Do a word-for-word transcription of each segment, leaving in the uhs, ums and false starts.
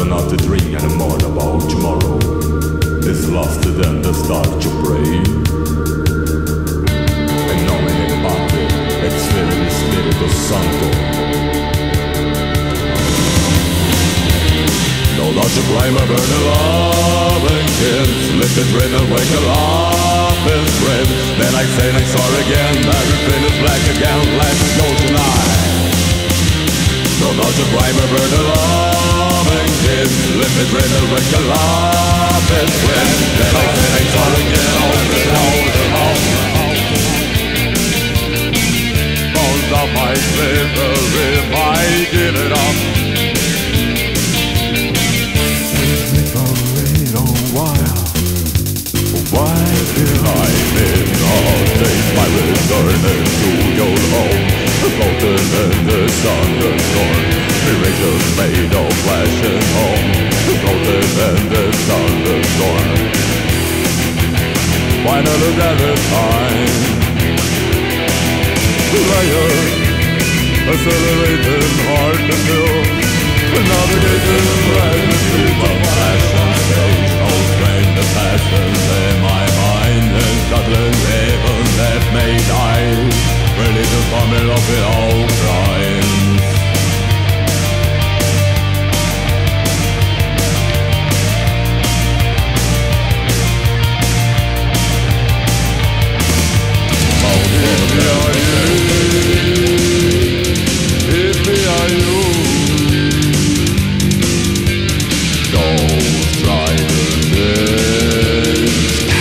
not to dream anymore about tomorrow. It's lost to them that start to pray. En nomine Patri, et Filii, Spiritus Sancto. No lot to blame a burn of love and kids. Lift and grin and wake a laugh and grin. Then I say I saw again, everything is black again, let's go tonight. No not to blame a burn of love and kids. Lift and grin and wake a laugh and grin. Then I say I saw again, hold it, hold it, hold it. Bones of my liver if I give it up. Why did I miss all days my return to your home? Floating in the thunderstorm, miracles made of flesh and home. Floating in the thunderstorm. Finally there is time. Layer, accelerating hard to feel. Navigating red streets of flesh and stage. No strain the passions in my mind. And Scotland's heaven that may die. Religious formula of it all crimes. Oh, if me are you, if me are you. Don't try to live.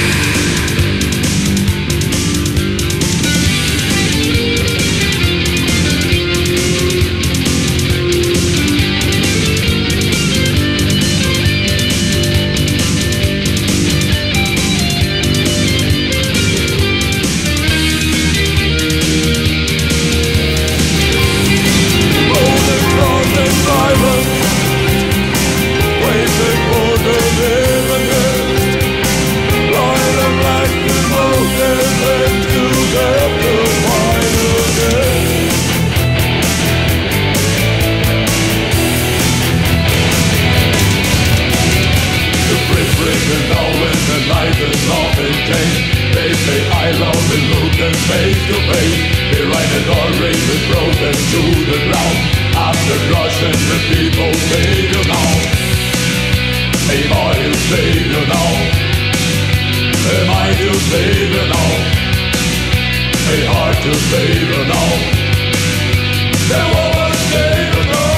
Face to face, behind or raised broken to the ground. After crushing the people, save you now. Am I to save you now? Am I to save you now? A heart to save you now. There was save you now.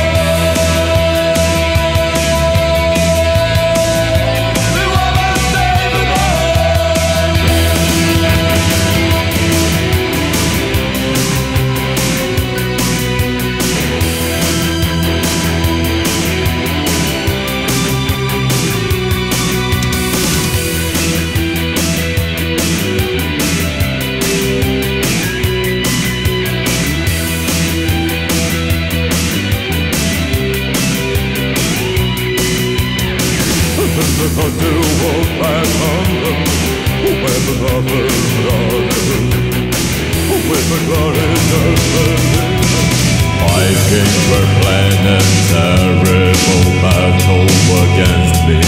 To walk back under with the lovers running, with the glories of the five kings were planning terrible battle against me.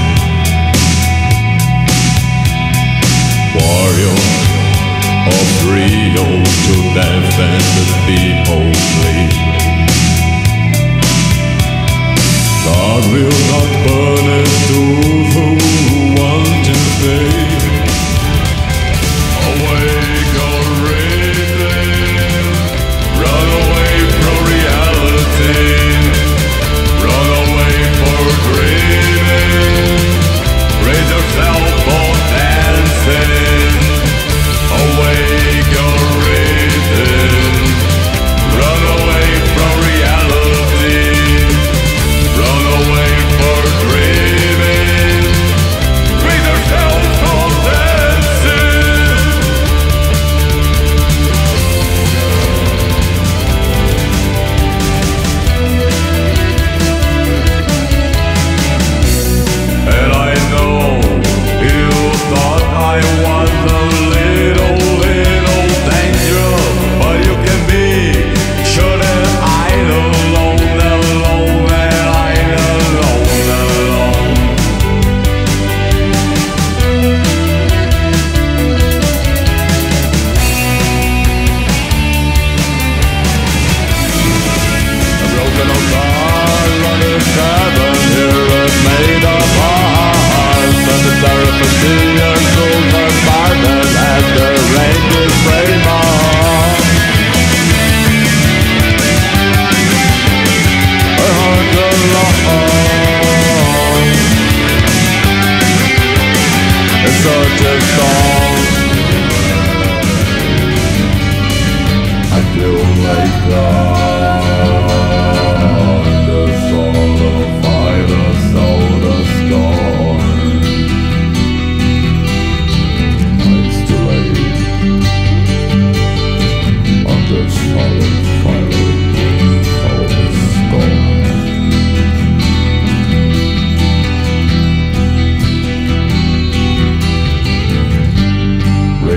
Warriors of Rio to defend the people flee. God will not punish those who want to stay. Awake already, run away from reality, run away for dreaming, raise yourself for dancing. Awake already, run away from reality. Run away for dreaming. Raise yourself for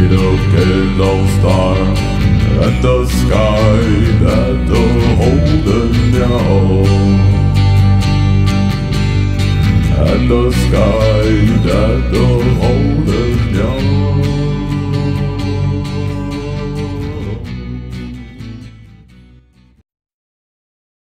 look at those stars and the sky that the holding now, and the sky that the holding now.